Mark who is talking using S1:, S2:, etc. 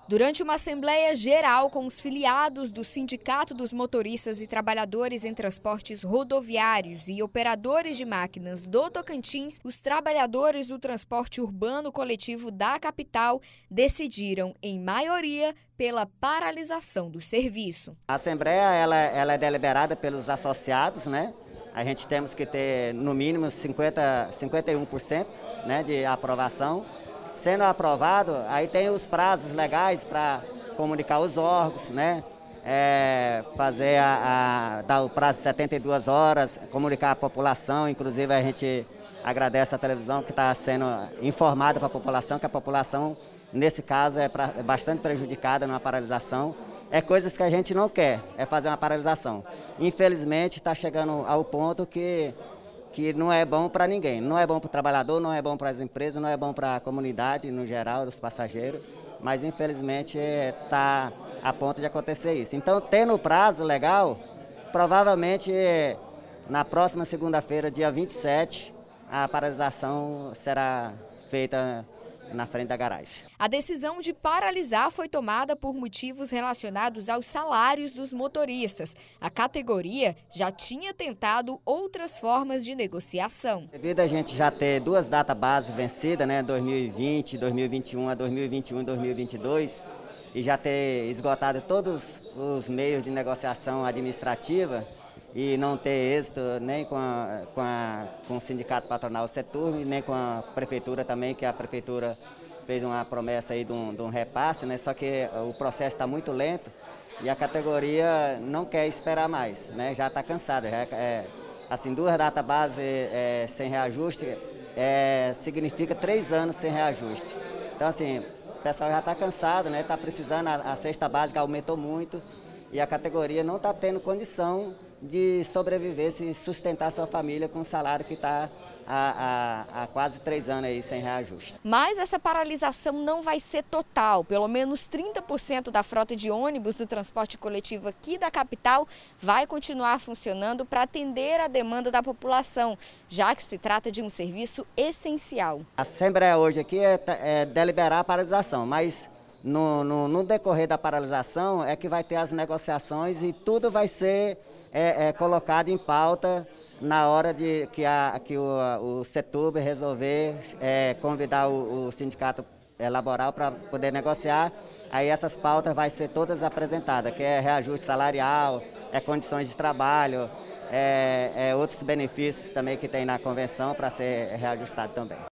S1: Durante uma assembleia geral com os filiados do Sindicato dos Motoristas e Trabalhadores em Transportes Rodoviários e Operadores de Máquinas do Tocantins, os trabalhadores do transporte urbano coletivo da capital decidiram, em maioria, pela paralisação do serviço.
S2: A assembleia ela é deliberada pelos associados, né? A gente temos que ter no mínimo 51%, né, de aprovação. Sendo aprovado, aí tem os prazos legais para comunicar os órgãos, né? Dar o prazo de 72 horas, comunicar a população. Inclusive a gente agradece a televisão que está sendo informada para a população, que a população, nesse caso, é bastante prejudicada numa paralisação. É coisas que a gente não quer, é fazer uma paralisação. Infelizmente está chegando ao ponto que não é bom para ninguém. Não é bom para o trabalhador, não é bom para as empresas, não é bom para a comunidade no geral, dos passageiros, mas infelizmente está a ponto de acontecer isso. Então, tendo o prazo legal, provavelmente na próxima segunda-feira, dia 27, a paralisação será feita na frente da garagem.
S1: A decisão de paralisar foi tomada por motivos relacionados aos salários dos motoristas. A categoria já tinha tentado outras formas de negociação.
S2: Devido a gente já ter duas datas base vencidas, né, 2020, 2021, a 2021 e 2022, e já ter esgotado todos os meios de negociação administrativa, e não ter êxito nem com o sindicato patronal Setur, nem com a prefeitura também, que a prefeitura fez uma promessa aí de um repasse, né? Só que o processo está muito lento e a categoria não quer esperar mais, né? Já está cansada. Assim, duas datas base sem reajuste significa 3 anos sem reajuste. Então, assim, o pessoal já está cansado, né? Está precisando, a cesta básica aumentou muito e a categoria não está tendo condição de sobreviver, se sustentar sua família com um salário que está há quase 3 anos aí sem reajuste.
S1: Mas essa paralisação não vai ser total. Pelo menos 30% da frota de ônibus do transporte coletivo aqui da capital vai continuar funcionando para atender a demanda da população, já que se trata de um serviço essencial.
S2: A assembleia hoje aqui é deliberar a paralisação, mas no decorrer da paralisação é que vai ter as negociações e tudo vai ser colocado em pauta na hora de que o Setur resolver convidar o sindicato laboral para poder negociar. Aí essas pautas vai ser todas apresentadas, que é reajuste salarial, condições de trabalho, outros benefícios também que tem na convenção para ser reajustado também.